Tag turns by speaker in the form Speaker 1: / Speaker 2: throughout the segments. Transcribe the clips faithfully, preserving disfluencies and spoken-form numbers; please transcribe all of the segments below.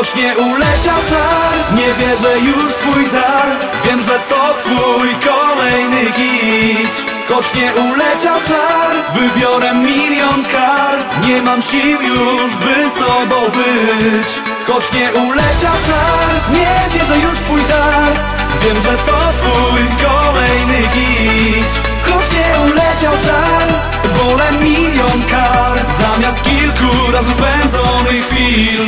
Speaker 1: Kośnie uleciał czar, nie wierzę już w twój dar. Wiem, że to twój kolejny hit. Kośnie uleciał czar, wybiorę milion kart. Nie mam sił już, by z tobą być. Kośnie uleciał czar, nie wierzę już w twój dar. Wiem, że to twój kolejny hit. Kośnie uleciał czar, wolę milion kart zamiast kilku razem spędzonych chwil.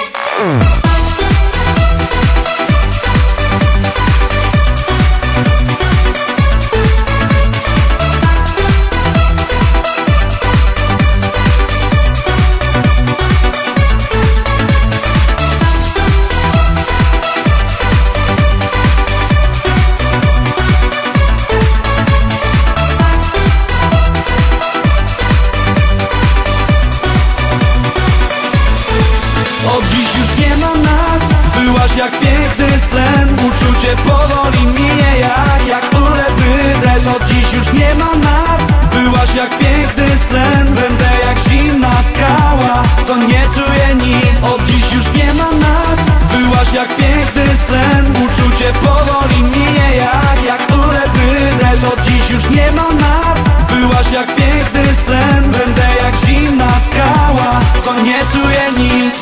Speaker 1: Byłaś jak piękny sen, uczucie powoli mije jak, jak ulewny dreszcz. Od dziś już nie ma nas. Byłaś jak piękny sen, będę jak zimna skała, co nie czuje nic. Od dziś już nie ma nas. Byłaś jak piękny sen, uczucie powoli mije jak, jak ulewny dreszcz. Od dziś już nie ma nas. Byłaś jak piękny sen, będę jak zimna skała, co nie czuje nic.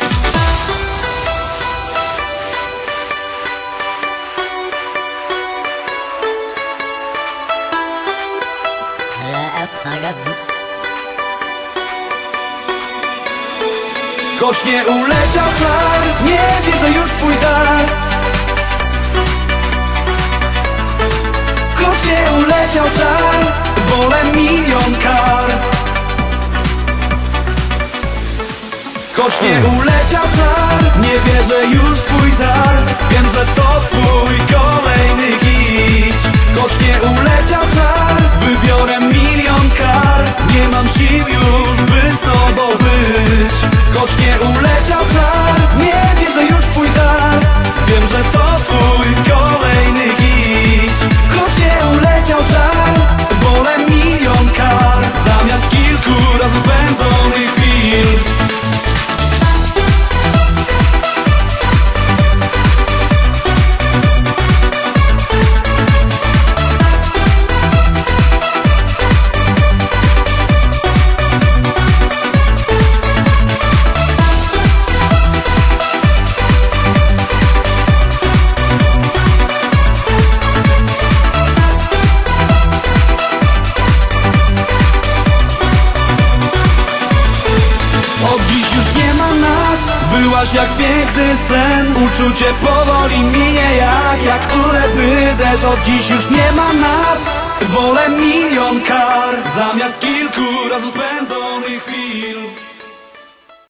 Speaker 1: Kośnie uleciał czar, nie wierzę już w twój dar. Kośnie uleciał czar, wolę milion kart. Kośnie uleciał czar, nie wierzę już w twój dar. Wiem, że to twój kolejny hit. Kośnie uleciał czar, wybiorę milion kart. Nie mam sił już, by z tobą być. Kośnie uleciał czar, nie wierzę już w twój dar. Wiem, że to twój kolejny hit. Kośnie uleciał czar, wolę milion kart zamiast kilku razem spędzonych chwil. Byłaś jak piękny sen, uczucie powoli mije jak, jak ulewny deszcz. Od dziś już nie ma nas. Wolę milion kart zamiast kilku razem spędzonych chwil.